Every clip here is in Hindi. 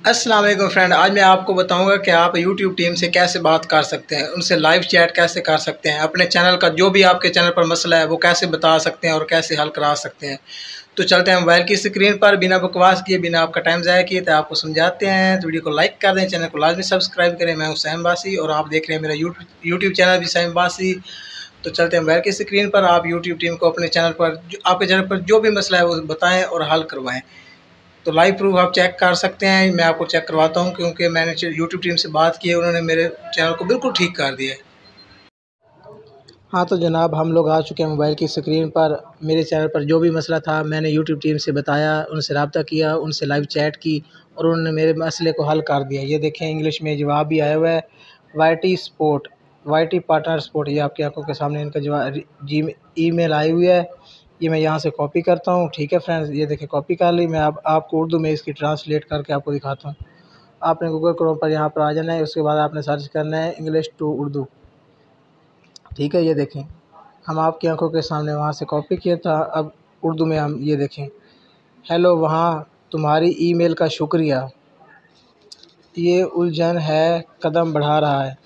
अस्सलाम वालेकुम फ्रेंड, आज मैं आपको बताऊंगा कि आप YouTube टीम से कैसे बात कर सकते हैं, उनसे लाइव चैट कैसे कर सकते हैं, अपने चैनल का जो भी आपके चैनल पर मसला है वो कैसे बता सकते हैं और कैसे हल करा सकते हैं। तो चलते हैं मोबाइल की स्क्रीन पर, बिना बकवास किए, बिना आपका टाइम ज़ाया किए तो आपको समझाते हैं। तो वीडियो को लाइक कर दें, चैनल को लाजमी सब्सक्राइब करें। मैं हूँ सैम बासी और आप देख रहे हैं मेरा यूट्यूब चैनल भी सैम बासी। तो चलते हैं मोबाइल की स्क्रीन पर, आप यूट्यूब टीम को अपने चैनल पर आपके चैनल पर जो भी मसला है वो बताएँ और हल करवाएँ। तो लाइव प्रूफ आप चेक कर सकते हैं। मैं आपको चेक करवाता हूं क्योंकि मैंने यूट्यूब टीम से बात की है, उन्होंने मेरे चैनल को बिल्कुल ठीक कर दिया है। हाँ तो जनाब, हम लोग आ चुके हैं मोबाइल की स्क्रीन पर। मेरे चैनल पर जो भी मसला था मैंने यूट्यूब टीम से बताया, उनसे रब्ता किया, उनसे लाइव चैट की और उन्होंने मेरे मसले को हल कर दिया। ये देखें, इंग्लिश में जवाब भी आया हुआ है। वाई टी पार्टनर सपोर्ट, ये आपकी आंखों के सामने इनका जवाब ईमेल आई हुई है। ये मैं यहाँ से कॉपी करता हूँ। ठीक है फ्रेंड्स, ये देखें कॉपी कर ली। मैं आपको उर्दू में इसकी ट्रांसलेट करके आपको दिखाता हूँ। आपने गूगल क्रोम पर यहाँ पर आ जाना है, उसके बाद आपने सर्च करना है इंग्लिश टू उर्दू। ठीक है, ये देखें हम आपकी आंखों के सामने वहाँ से कॉपी किया था। अब उर्दू में हम ये देखें, हेलो, वहाँ तुम्हारी ईमेल का शुक्रिया, ये उलझन है कदम बढ़ा रहा है।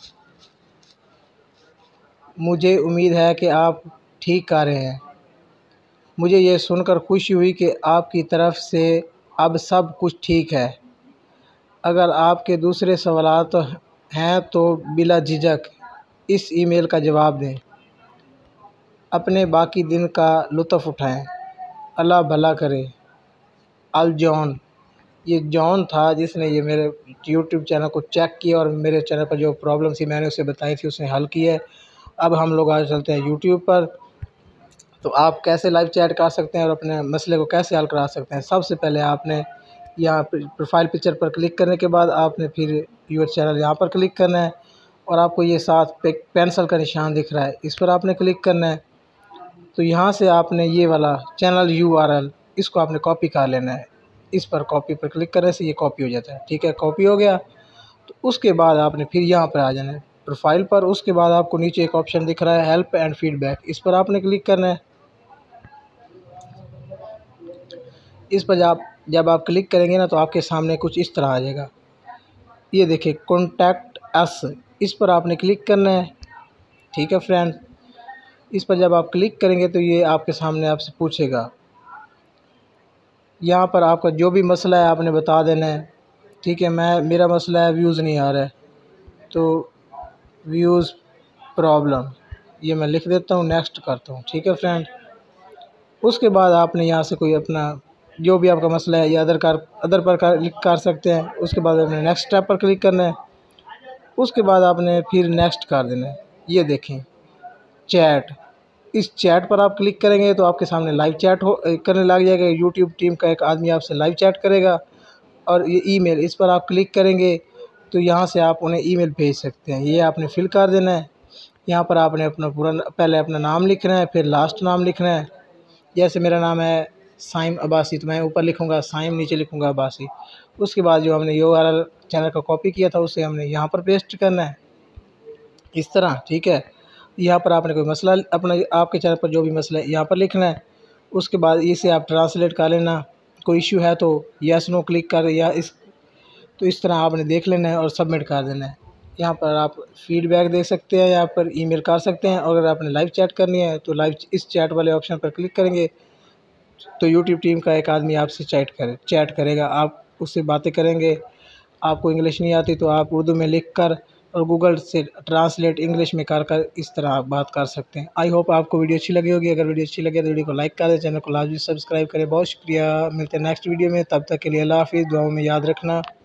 मुझे उम्मीद है कि आप ठीक कर रहे हैं। मुझे ये सुनकर खुशी हुई कि आपकी तरफ से अब सब कुछ ठीक है। अगर आपके दूसरे सवालात हैं तो बिला झिझक इस ईमेल का जवाब दें। अपने बाकी दिन का लुत्फ़ उठाएं। अल्लाह भला करे। अल जॉन, ये जॉन था जिसने ये मेरे यूट्यूब चैनल को चेक किया और मेरे चैनल पर जो प्रॉब्लम थी मैंने उसे बताई थी, उसने हल की है। अब हम लोग आज चलते हैं यूट्यूब पर। तो आप कैसे लाइव चैट कर सकते हैं और अपने मसले को कैसे हल करा सकते हैं। सबसे पहले आपने यहाँ प्रोफाइल पिक्चर पर क्लिक करने के बाद आपने फिर यूर चैनल यहाँ पर क्लिक करना है और आपको ये साथ पेंसिल का निशान दिख रहा है, इस पर आपने क्लिक करना है। तो यहाँ से आपने ये वाला चैनल URL इसको आपने कॉपी कर लेना है। इस पर कॉपी पर क्लिक करने से ये कॉपी हो जाता है। ठीक है, कॉपी हो गया। तो उसके बाद आपने फिर यहाँ पर आ जाना है प्रोफाइल पर। उसके बाद आपको नीचे एक ऑप्शन दिख रहा है हेल्प एंड फीडबैक, इस पर आपने क्लिक करना है। इस पर जब आप क्लिक करेंगे ना तो आपके सामने कुछ इस तरह आ जाएगा। ये देखिए कॉन्टैक्ट अस, इस पर आपने क्लिक करना है। ठीक है फ्रेंड, इस पर जब आप क्लिक करेंगे तो ये आपके सामने आपसे पूछेगा। यहाँ पर आपका जो भी मसला है आपने बता देना है। ठीक है, मेरा मसला है व्यूज़ नहीं आ रहा है, तो व्यूज़ प्रॉब्लम, ये मैं लिख देता हूँ, नेक्स्ट करता हूँ। ठीक है फ्रेंड, उसके बाद आपने यहाँ से कोई अपना जो भी आपका मसला है या अदर पर क्लिक कर सकते हैं। उसके बाद आपने नेक्स्ट स्टेप पर क्लिक करना है। उसके बाद आपने फिर नेक्स्ट कर देना है। ये देखें चैट, इस चैट पर आप क्लिक करेंगे तो आपके सामने लाइव चैट करने लग जाएगा। यूट्यूब टीम का एक आदमी आपसे लाइव चैट करेगा। और ये ईमेल, इस पर आप क्लिक करेंगे तो यहाँ से आप उन्हें ईमेल भेज सकते हैं। ये आपने फिल कर देना है। यहाँ पर आपने अपना पहले अपना नाम लिखना है, फिर लास्ट नाम लिखना है। जैसे मेरा नाम है साइम अब्बासी तो मैं ऊपर लिखूँगा साइम, नीचे लिखूँगा अब्बासी। उसके बाद जो हमने URL चैनल का कॉपी किया था उसे हमने यहाँ पर पेस्ट करना है इस तरह। ठीक है, यहाँ पर आपने कोई मसला अपना आपके चैनल पर जो भी मसला है यहाँ पर लिखना है। उसके बाद इसे आप ट्रांसलेट कर लेना। कोई इशू है तो यस नो क्लिक कर या इस तरह आपने देख लेना है और सबमिट कर देना है। यहाँ पर आप फीडबैक दे सकते हैं, यहाँ पर ईमेल कर सकते हैं। और अगर आपने लाइव चैट करनी है तो लाइव इस चैट वाले ऑप्शन पर क्लिक करेंगे तो यूट्यूब टीम का एक आदमी आपसे चैट करेगा, आप उससे बातें करेंगे। आपको इंग्लिश नहीं आती तो आप उर्दू में लिख कर और गूगल से ट्रांसलेट इंग्लिश में कर इस तरह आप बात कर सकते हैं। आई होप आपको वीडियो अच्छी लगी होगी। अगर वीडियो अच्छी लगे तो वीडियो को लाइक कर दें, चैनल को लाजमी सब्सक्राइब करें। बहुत शुक्रिया, मिलते हैं नेक्स्ट वीडियो में। तब तक के लिए अल्लाह हाफिज़, दुआओं में याद रखना।